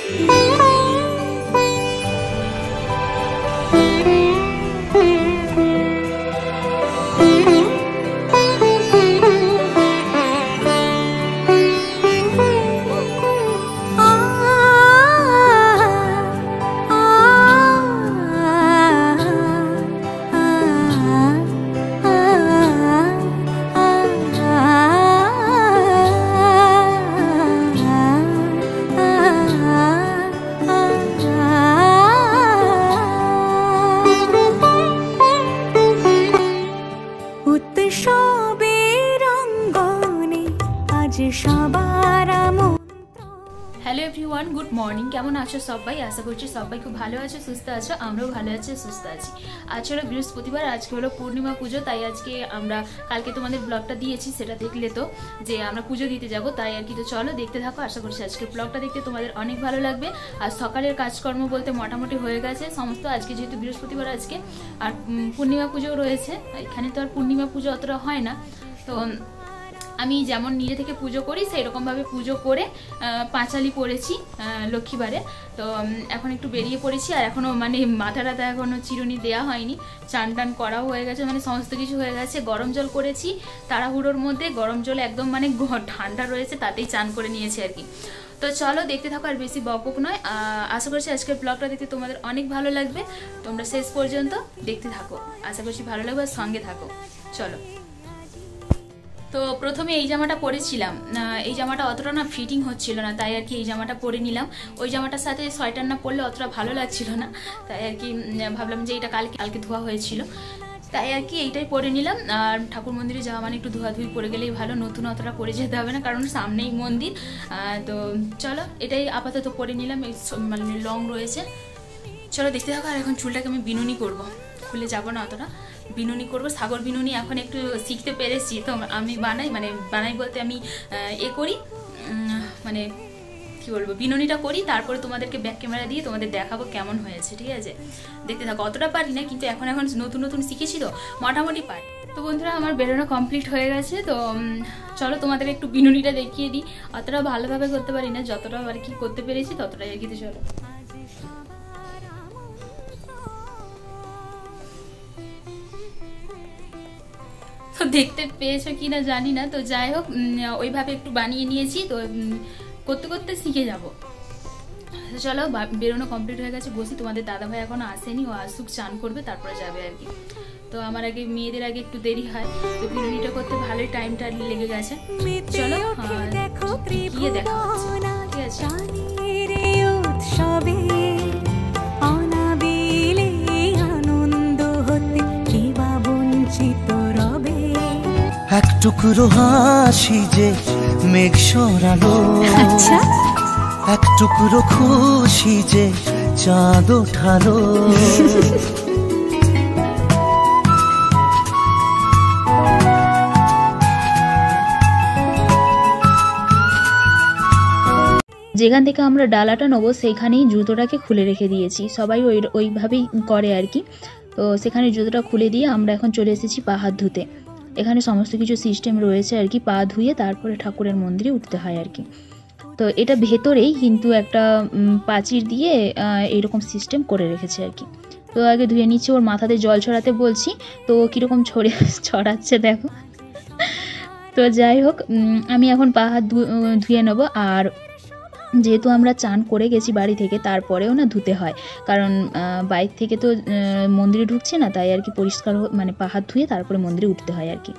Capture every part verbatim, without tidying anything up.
Hello everyone good morning केमन आछो सबाई आशा करछि सबाई खूब भालो आछो सुस्थ आछो आमराओ भालो आछि सुस्थ आछि। आज हलो बृहस्पतिवार आज हलो पूर्णिमा पुजो ताई आज के आमरा कालके तोमादेर ब्लगटा दिएछि सेटा देखले तो जे आमरा पुजो दिते जाबो ताई आर कि तो चलो देखते थाको। आशा करछि आजके ब्लगटा देखते तोमादेर अनेक भालो लागबे। आज सकालेर काजकर्म बोलते मोटामुटी हये गेछे समस्त आजके जेहेतु बृहस्पतिवार आजके आर पूर्णिमा पुजो रयेछे एखाने तो आर पूर्णिमा पुजो अतटा हय ना तो আমি যেমন নিজে থেকে পুজো করি সেই রকম ভাবে পুজো করে পাঁচালি পড়েছি লক্ষ্মীবারে। তো এখন একটু বেরিয়ে পড়েছি আর এখনো মানে মাথা টাথা এখনো চিরুনি দেওয়া হয়নি, চান টান করাও হয়ে গেছে, মানে সমস্ত কিছু হয়ে গেছে। গরম জল করেছি তাড়াহুড়োর মধ্যে, গরম জল একদম মানে ঠান্ডা রয়েছে তাতেই চান করে নিয়েছি আর কি। তো চলো দেখতে থাকো আর বেশি বকবক নয়। আশা করছি আজকের ব্লগটা দেখতে তোমাদের অনেক ভালো লাগবে, তোমরা শেষ পর্যন্ত দেখতে থাকো, আশা করছি ভালো লাগবে আর সঙ্গে থাকো। চলো। তো প্রথমে এই জামাটা পরেছিলাম, এই জামাটা অতটা না ফিটিং হচ্ছিল না তাই আর কি এই জামাটা পরে নিলাম। ওই জামাটার সাথে সোয়েটার না পরলে অতটা ভালো লাগছিল না তাই আর কি ভাবলাম যে এটা কালকে কালকে ধোয়া হয়েছিল তাই আর কি এইটাই পরে নিলাম। আর ঠাকুর মন্দিরে যাওয়া মানে একটু ধোয়াধুয়ি পরে গেলেই ভালো, নতুন অতটা পরে যেতে হবে না কারণ সামনেই মন্দির। তো চলো এটাই আপাতত পরে নিলাম, এই মানে লং রয়েছে। চলো দেখতে থাকো। আর এখন চুলটাকে আমি বিনুনি করব, খুলে যাবো না অতটা, বিনুনি করব। সাগর বিনুনি এখন একটু শিখতে পেরেছি তো আমি বানাই, মানে বানাই বলতে আমি এ করি মানে কি বলবো বিনুনিটা করি, তারপরে তোমাদেরকে ব্যাক ক্যামেরা দিয়ে তোমাদের দেখাবো কেমন হয়েছে, ঠিক আছে? দেখতে থাকো। অতটা পারি না কিন্তু এখন এখন নতুন নতুন শিখেছি তো মোটামুটি পারি। তো বন্ধুরা আমার বেরোনো কমপ্লিট হয়ে গেছে, তো চলো তোমাদের একটু বিনুনিটা দেখিয়ে দিই। অতটা ভালোভাবে করতে পারি না, যতটা আর কি করতে পেরেছি ততটাই আর কি। চলো তো দেখতে পেয়েছো কি না জানি না, তো যাই হোক ওইভাবে একটু বানিয়ে নিয়েছি, তো করতে করতে শিখে যাব। চলো বেরোনো কমপ্লিট হয়ে গেছে, বসি। তোমাদের দাদাভাই এখনো আসেনি, ও আসুক চান করবে তারপরে যাবে আর কি। তো আমার আগে মেয়েদের আগে একটু দেরি হয়, তো বিনুনিটা করতে ভালোই টাইমটা লেগে গেছে। চলো গিয়ে দেখা হচ্ছে, ঠিক আছে? এক টুকরো হাসি যে মেঘ সরালো, এক টুকরো খুশি যে চাঁদ ওঠালো। যেখান থেকে আমরা ডালাটা নেবো সেইখানেই জুতোটাকে খুলে রেখে দিয়েছি, সবাই ওই ওইভাবেই করে আর কি। তো সেখানে জুতোটা খুলে দিয়ে আমরা এখন চলে এসেছি পা হাত ধুতে। এখানে সমস্ত কিছু সিস্টেম রয়েছে আর কি, পা ধুয়ে তারপরে ঠাকুরের মন্দিরে উঠতে হয় আর কি। তো এটা ভেতরেই কিন্তু একটা প্রাচীর দিয়ে এইরকম সিস্টেম করে রেখেছে আর কি। তো আগে ধুয়ে নিচ্ছে, ওর মাথাতে জল ছড়াতে বলছি, তো কীরকম ছড়ে ছড়াচ্ছে দেখো। তো যাই হোক আমি এখন পা হাত ধুয়ে নেবো। আর যেহেতু আমরা চান করে গেছি বাড়ি থেকে, তারপরেও না ধুতে হয় কারণ বাইক থেকে তো মন্দিরে ঢুকছে না, তাই আর কি পরিষ্কার মানে পা হাত ধুয়ে তারপরে মন্দিরে উঠতে হয় আর কি।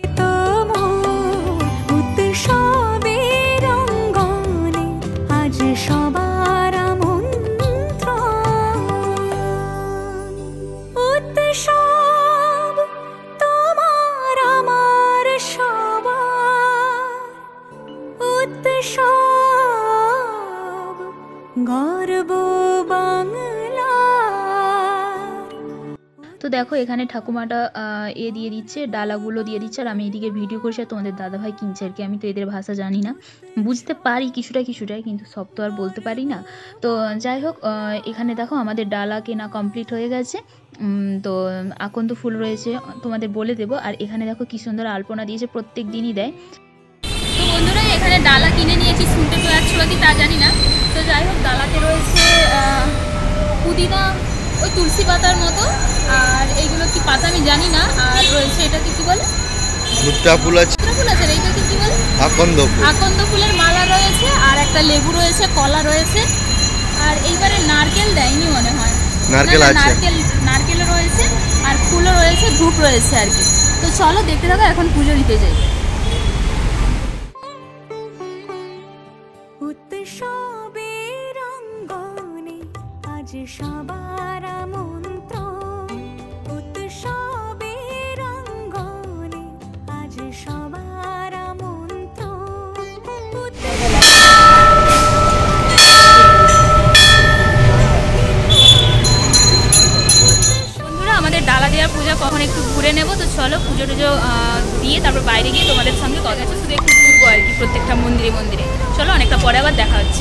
তো দেখো এখানে ঠাকুমাটা এ দিয়ে দিচ্ছে, ডালাগুলো দিয়ে দিচ্ছে, আর আমি এদিকে ভিডিও করছি আর তোমাদের দাদাভাই কিনছে আর কি। আমি তো এদের ভাষা জানি না, বুঝতে পারি কিছুটা কিছুটাই, কিন্তু সব তো আর বলতে পারি না। তো যাই হোক এখানে দেখো আমাদের ডালা কেনা কমপ্লিট হয়ে গেছে। তো আকন্দ ফুল রয়েছে তোমাদের বলে দেবো। আর এখানে দেখো কি সুন্দর আলপনা দিয়েছে, প্রত্যেক দিনই দেয়। তো বন্ধুরা এখানে ডালা কিনে নিয়েছি, শুনতে তো যাচ্ছিল কি তা জানি না। তো যাই হোক ডালাতে রয়েছে পুদিনা ওই তুলসী পাতার মতো, আর এইগুলো কি পাতা আমি জানি না। আর রয়েছে এটাকে কি বলে, ভুট্টা ফুল আছে, ফুল আছে, এইটাকে কি বলে, আকন্দ ফুল, আকন্দ ফুলের মালা রয়েছে, আর একটা লেবু রয়েছে, কলা রয়েছে, আর এইবারে নারকেল দেয়নি মনে হয়, নারকেল আছে, নারকেল নারকেল রয়েছে, আর ফুলও রয়েছে, ধূপ রয়েছে আর কি। তো চলো দেখতে থাকো, এখন পুজো দিতে যাই। উৎসবের অঙ্গনে আজ সবার আমন্ত্রণ, উৎসবের অঙ্গনে আজ সবার আমন্ত্রণ। বন্ধুরা, আমাদের ডালা দেওয়ার পূজা কখন একটু ঘুরে নেব, তো চলো পুজো টুজো দিয়ে তারপর বাইরে গিয়ে তোমাদের সঙ্গে কথা হচ্ছে, শুধু একটু ঘুরবো আর কি প্রত্যেকটা মন্দিরে মন্দিরে। চলো, অনেকটা পরে আবার দেখা হচ্ছে।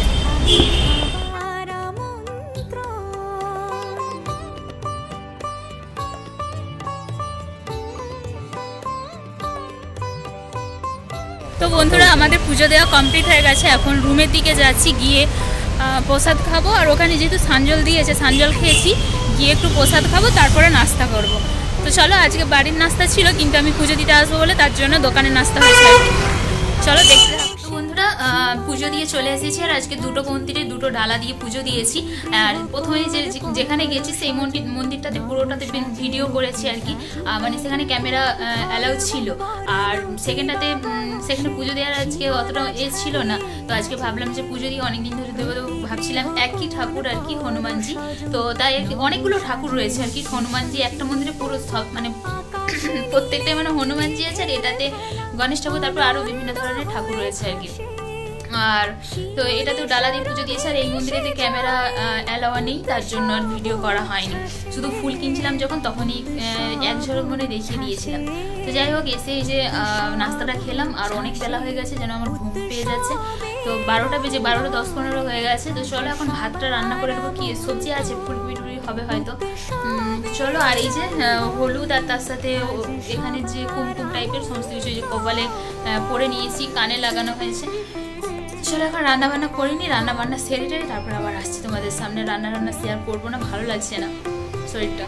তো বন্ধুরা, আমাদের পুজো দেওয়া কমপ্লিট হয়ে গেছে, এখন রুমের দিকে যাচ্ছি, গিয়ে প্রসাদ খাবো। আর ওখানে যেহেতু সানজল দিয়েছে, সানজল খেয়েছি, গিয়ে একটু প্রসাদ খাবো, তারপরে নাস্তা করব। তো চলো, আজকে বাড়ির নাস্তা ছিল, কিন্তু আমি পুজো দিতে আসবো বলে তার জন্য দোকানের নাস্তা হয়েছে। চলো দেখতে থাকো। তো বন্ধুরা, পুজো দিয়ে চলে এসেছি, আর আজকে দুটো মন্দিরে দুটো ডালা দিয়ে পুজো দিয়েছি। আর প্রথমে যে যেখানে গেছি সেই মন্দির মন্দিরটাতে পুরোটাতে ভিডিও করেছি আর কি, মানে সেখানে ক্যামেরা অ্যালাউ ছিল। আর সেকেন্ডটাতে সেখানে পুজো দেওয়ার আজকে অতটা এ ছিল না, তো আজকে ভাবলাম যে পুজো দিয়ে অনেকদিন ধরে দেবো, ভাবছিলাম একই ঠাকুর আর কি, হনুমানজি। তো তাই আর কি অনেকগুলো ঠাকুর রয়েছে আর কি, হনুমানজি একটা মন্দিরে পুরো সব মানে প্রত্যেকটাই মানে হনুমানজি আছে, আর এটাতে গণেশ ঠাকুর, তারপর আরও বিভিন্ন ধরনের ঠাকুর রয়েছে আর কি। আর তো এটাতেও ডালা দিয়ে পুজো দিয়েছে, আর এই মন্দিরেতে ক্যামেরা অ্যালাওয়া নেই, তার জন্য আর ভিডিও করা হয়নি। শুধু ফুল কিনছিলাম যখন, তখনই এক ঝলক মনে দেখিয়ে দিয়েছিলাম। তো যাই হোক, এসে এই যে নাস্তাটা খেলাম, আর অনেক বেলা হয়ে গেছে, যেন আমার ঘুম পেয়ে যাচ্ছে। তো বারোটা বেজে বারোটা দশ পনেরো হয়ে গেছে। তো চলো এখন ভাতটা রান্না করে নেবো, কি সবজি আছে, ফুলকপি টুপি হবে হয়তো। চলো, আর এই যে হলুদ, আর তার সাথে এখানে যে কুমকুম টাইপের সমস্ত কিছু যে কপালে পরে নিয়েছি, কানে লাগানো হয়েছে। চলো এখন রান্না বান্না করিনি, রান্না বান্না সেরে টেরে তারপর আবার আসছি তোমাদের সামনে। রান্না রান্না শেয়ার করবো না, ভালো লাগছে না শরীরটা।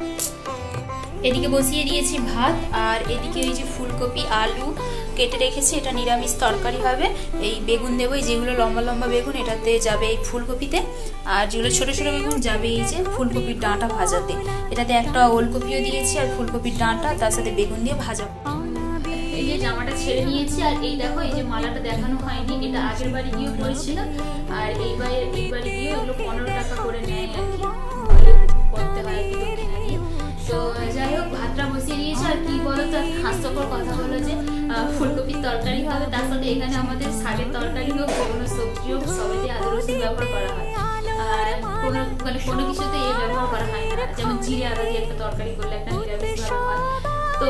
এদিকে বসিয়ে দিয়েছি ভাত, আর এদিকে এই যে ফুলকপি আলু কেটে রেখেছি, এটা নিরামিষ তরকারি হবে। এই বেগুন দেবো, যেগুলো লম্বা লম্বা বেগুন এটাতে যাবে এই ফুলকপিতে, আর যেগুলো ছোটো ছোটো বেগুন যাবে এই যে ফুলকপির ডাঁটা ভাজাতে। এটাতে একটা ওলকপিও দিয়েছি, আর ফুলকপির ডাঁটা তার সাথে বেগুন দিয়ে ভাজা। এই যে জামাটা ছেড়ে নিয়েছি, আর এই দেখো এই যে মালাটা দেখানো হয়নি, এটা আগের বাড়ি গিয়েও পড়েছিলাম, আর এইবার এই বাড়ি গিয়ে এগুলো পনেরো টাকা করে নেয় আর কি, করতে হয় আর কি দক্ষিণা দিয়ে। তো যাই হোক, ভাতটা বসিয়ে দিয়েছি। আর কি বলো তো, হাস্যকর কথা হলো যে ফুলকপির তরকারি হবে, তার সাথে এখানে আমাদের শাকের তরকারি হোক, কোনো সবজি হোক, সবাইতে আদা রসুন ব্যবহার করা হয়, আর কোনো মানে কোনো কিছুতে এ ব্যবহার করা হয় না। যেমন জিরে আদা দিয়ে একটা তরকারি করলে একটা নিরামিষ ভাবে হয়। তো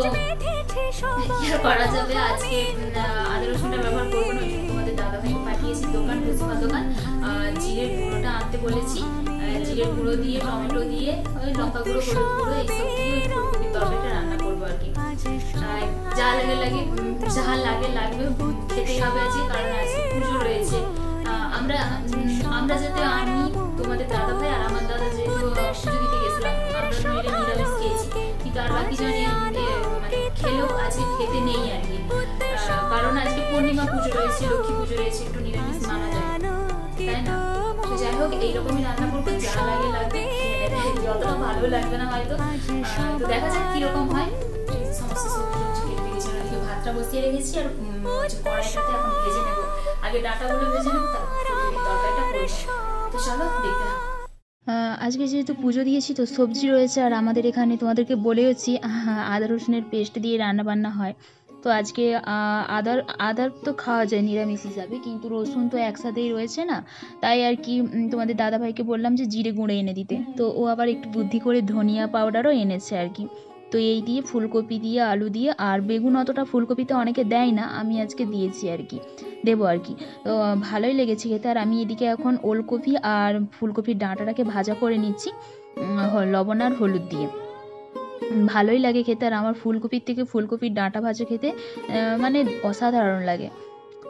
কি আর করা যাবে, আজকে আদা রসুনটা ব্যবহার করবো না, তোমাদের দাদা ভাইকে পাঠিয়েছি দোকান, ভুসিমা দোকান, জিরের গুঁড়োটা আনতে বলেছি। জিরের গুঁড়ো দিয়ে, টমেটো দিয়ে, ওই লঙ্কা গুঁড়ো, হলুদ গুঁড়ো, এইসব দিয়ে ফুলকপির তরকারিটা রান্না করবো আর কি। যা লাগে লাগে যা লাগে লাগবে, খেতে হবে আজকে, কারণ আজকে পুজো রয়েছে। আমরা আমরা যাতে আমি, তোমাদের দাদা ভাই আর আমার দাদা যেহেতু পুজো দিতে গেছিলাম, আমরা নইলে নিরামিষ খেয়েছি, কিন্তু আর বাকি জনে মানে খেলেও আজকে খেতে নেই আর কি, কারণ আজকে পূর্ণিমা পুজো রয়েছে, লক্ষ্মী পুজো রয়েছে, একটু নিরামিষ মানা যায়, তাই না? তো যাই হোক, এইরকমই রান্না করবো, যা লাগে লাগবে, যতটা ভালো লাগবে না হয়তো। তো দেখা যাক কিরকম হয়। সমস্ত সবজি কেটে গেছে, ভাতটা বসিয়ে রেখেছি, আর কড়াইটাতে এখন ভেজে নেবো, আগে ডাঁটাগুলো ভেজে নেবো, তারপর তরকারিটা করবো। তো চলো দেখতে থাকো। আজকে যেহেতু পুজো দিয়েছি, তো সবজি রয়েছে, আর আমাদের এখানে তোমাদেরকে বলেওছি আদা রসুনের পেস্ট দিয়ে রান্না বান্না হয়। তো আজকে আদার আদার তো খাওয়া যায় নিরামিষ হিসাবে, কিন্তু রসুন তো একসাথেই রয়েছে না, তাই আর কি তোমাদের দাদাভাইকে বললাম যে জিরে গুঁড়ো এনে দিতে। তো ও আবার একটু বুদ্ধি করে ধনিয়া পাউডারও এনেছে আর কি। তো এই দিয়ে ফুলকপি দিয়ে, আলু দিয়ে, আর বেগুন অতটা ফুলকপিতে অনেকে দেয় না, আমি আজকে দিয়েছি আর কি, দেবো আর কি। তো ভালোই লেগেছে খেতে। আর আমি এদিকে এখন ওলকপি আর ফুলকপির ডাঁটাটাকে ভাজা করে নিচ্ছি লবণ আর হলুদ দিয়ে। ভালোই লাগে খেতে, আর আমার ফুলকপির থেকে ফুলকপির ডাঁটা ভাজা খেতে মানে অসাধারণ লাগে।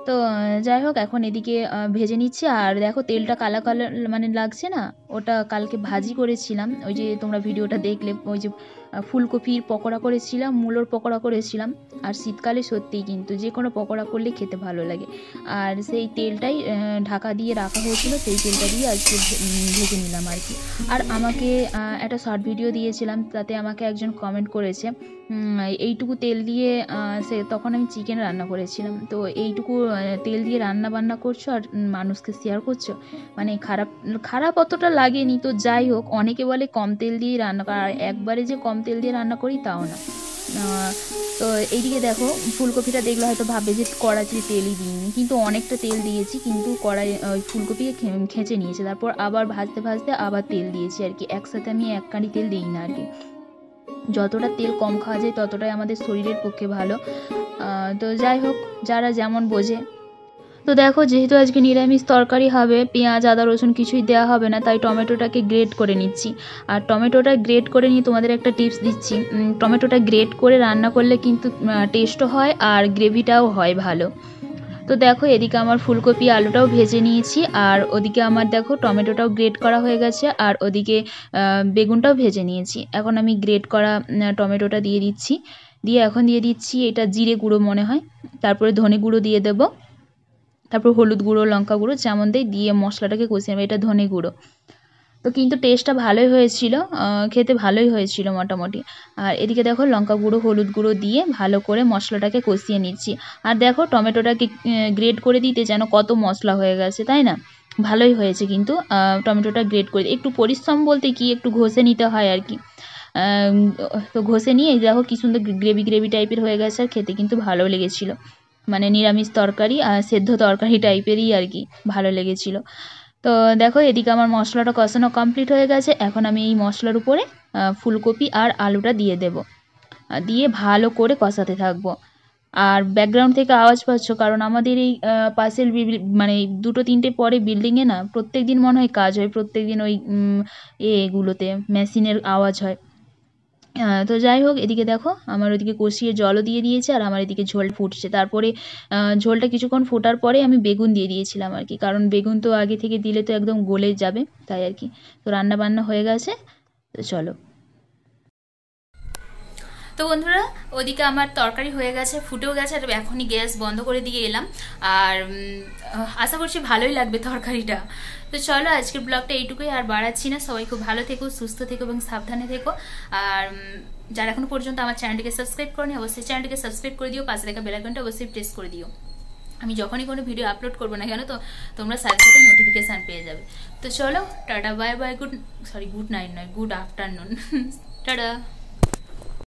তো যাই হোক এখন এদিকে ভেজে নিচ্ছি। আর দেখো তেলটা কালা কালা মানে লাগছে না, ওটা কালকে ভাজি করেছিলাম, ওই যে তোমরা ভিডিওটা দেখলে, ওই যে ফুলকপির পকোড়া করেছিলাম, মূলোর পকোড়া করেছিলাম। আর শীতকালে সত্যিই কিন্তু যে কোনো পকোড়া করলে খেতে ভালো লাগে। আর সেই তেলটাই ঢাকা দিয়ে রাখা হয়েছিল, সেই তেলটা দিয়ে আজকে ভেজে নিলাম আর কি। আর আমাকে একটা শর্ট ভিডিও দিয়েছিলাম, তাতে আমাকে একজন কমেন্ট করেছে এইটুকু তেল দিয়ে, সে তখন আমি চিকেন রান্না করেছিলাম, তো এইটুকু তেল দিয়ে রান্না বান্না করছো আর মানুষকে শেয়ার করছো, মানে খারাপ খারাপ অতটা লাগেনি। তো যাই হোক, অনেকে বলে কম তেল দিয়েই রান্না করা, আর একবারে যে কম তেল দিয়ে রান্না করি তাও না। তো এইদিকে দেখো ফুলকপিটা দেখলে হয়তো ভাববে যে কড়াইতে তেলই দিইনি, কিন্তু অনেকটা তেল দিয়েছি, কিন্তু কড়াই ওই ফুলকপিকে খেঁচে নিয়েছে, তারপর আবার ভাজতে ভাজতে আবার তেল দিয়েছি আর কি। একসাথে আমি এক কাঁড়ি তেল দিই না আর কি। যতটা তেল কম খাওয়া যায় ততটাই আমাদের শরীরের পক্ষে ভালো। তো যাই হোক, যারা যেমন বোঝে। তো দেখো যেহেতু আজকে নিরামিষ তরকারি হবে, পেঁয়াজ আদা রসুন কিছুই দেওয়া হবে না, তাই টমেটোটাকে গ্রেট করে নিচ্ছি। আর টমেটোটা গ্রেট করে নিয়ে তোমাদের একটা টিপস দিচ্ছি, টমেটোটা গ্রেট করে রান্না করলে কিন্তু টেস্টও হয় আর গ্রেভিটাও হয় ভালো। তো দেখো এদিকে আমার ফুলকপি আলুটাও ভেজে নিয়েছি, আর ওদিকে আমার দেখো টমেটোটাও গ্রেট করা হয়ে গেছে, আর ওদিকে বেগুনটাও ভেজে নিয়েছি। এখন আমি গ্রেট করা টমেটোটা দিয়ে দিচ্ছি, দিয়ে এখন দিয়ে দিচ্ছি এটা জিরে গুঁড়ো মনে হয়, তারপরে ধনে গুঁড়ো দিয়ে দেবো, তারপর হলুদ গুঁড়ো লঙ্কা গুঁড়ো যেমন দেয় দিয়ে মশলাটাকে কষিয়ে নেবো। এটা ধনে গুঁড়ো। তো কিন্তু টেস্টটা ভালোই হয়েছিল, খেতে ভালোই হয়েছিল মোটামুটি। আর এদিকে দেখো লঙ্কা গুঁড়ো হলুদ গুঁড়ো দিয়ে ভালো করে মশলাটাকে কষিয়ে নিচ্ছি। আর দেখো টমেটোটাকে গ্রেট করে দিতে যেন কত মশলা হয়ে গেছে, তাই না? ভালোই হয়েছে কিন্তু টমেটোটা গ্রেট করে, একটু পরিশ্রম বলতে কি একটু ঘষে নিতে হয় আর কি। তো ঘষে নিয়ে দেখো কী সুন্দর গ্রেভি গ্রেভি টাইপের হয়ে গেছে, আর খেতে কিন্তু ভালো লেগেছিলো, মানে নিরামিষ তরকারি আর সেদ্ধ তরকারি টাইপেরই আর কি, ভালো লেগেছিলো। তো দেখো এদিকে আমার মশলাটা কষানো কমপ্লিট হয়ে গেছে, এখন আমি এই মশলার উপরে ফুলকপি আর আলুটা দিয়ে দেব, দিয়ে ভালো করে কষাতে থাকবো। আর ব্যাকগ্রাউন্ড থেকে আওয়াজ পাচ্ছ, কারণ আমাদের এই পাশের মানে দুটো তিনটে পরে বিল্ডিংয়ে না প্রত্যেক দিন মনে হয় কাজ হয়, প্রত্যেক দিন ওই এগুলোতে মেশিনের আওয়াজ হয়। তো যাই হোক এদিকে দেখো আমার ওদিকে কষিয়ে জলও দিয়ে দিয়েছে, আর আমার এদিকে ঝোল ফুটছে। তারপরে ঝোলটা কিছুক্ষণ ফোটার পরে আমি বেগুন দিয়ে দিয়েছিলাম আর কি, কারণ বেগুন তো আগে থেকে দিলে তো একদম গলে যাবে, তাই আর কি। তো রান্না বান্না হয়ে গেছে, তো চলো। তো বন্ধুরা ওদিকে আমার তরকারি হয়ে গেছে, ফুটেও গেছে, আর এখনই গ্যাস বন্ধ করে দিয়ে এলাম। আর আশা করছি ভালোই লাগবে তরকারিটা। তো চলো আজকের ব্লগটা এইটুকুই, আর বাড়াচ্ছি না। সবাই খুব ভালো থেকো, সুস্থ থেকো এবং সাবধানে থেকো। আর যারা এখনো পর্যন্ত আমার চ্যানেলটিকে সাবস্ক্রাইব করনি অবশ্যই চ্যানেলটিকে সাবস্ক্রাইব করে দিও, পাশে থাকা বেল আইকনটা অবশ্যই প্রেস করে দিও। আমি যখনই কোনো ভিডিও আপলোড করবো না কেন তো তোমরা সাথে সাথে নোটিফিকেশান পেয়ে যাবে। তো চলো tata bye bye, good sorry good night no good afternoon, tata.